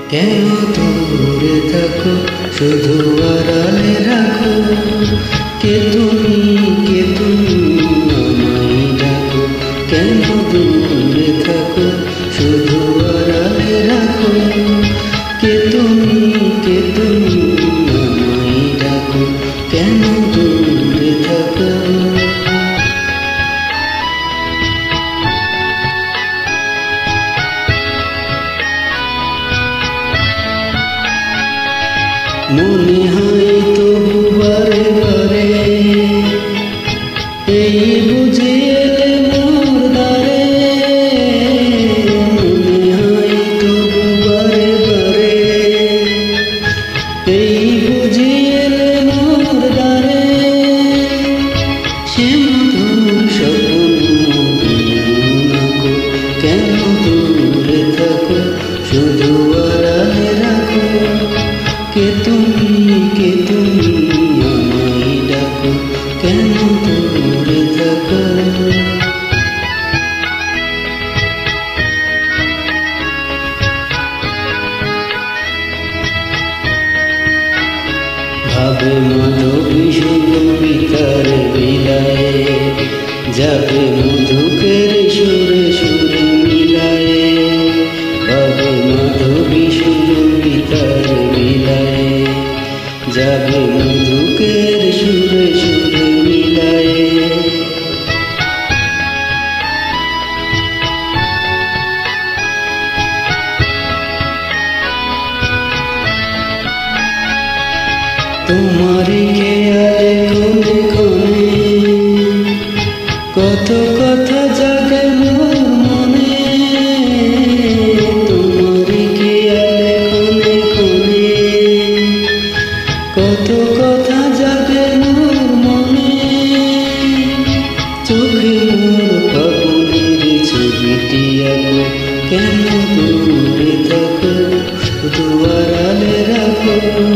কেন দূরে থাকো, শুধু আড়ালে রাখো। কে তুমি আমায় ডাকো। কেন দূরে থাকো, শুধু আড়ালে রাখো। কে তুমি আমায় ডাকো। কেন দূরে থাকো। মনে হয় তবু বারে বারে, এই বুঝি এলে মোর দ্বারে। মনে হয় তবু বারে বারে, এই বুঝি এলে মোর দ্বারে। সে মধুর স্বপ্ন কেন দূরে থাকো, শুধু আড়ালে রাখো। কে তুমি আমায় ডাকো। কেন দূরে থাকো। ভাবে মাধবী সুন্দরিতার বিলায়ে, যাবে মধুকের সুরে সুরে মিলায়ে। ভাবে মাধবী সুন্দরিতার বিলায়ে, যাবে মধুকের সুরে সুরে মিলায়ে। তোমার খেয়ালে কোনে কোনে, কত কথা জাগে মোর মনে। তোমার খেয়ালে কোনে কোনে, কত কথা জাগে মোর মনে। চোখে মোর ফাগুনের ছবিটি আঁকো। কেন দূরে থাকো, শুধু আড়ালে রাখো।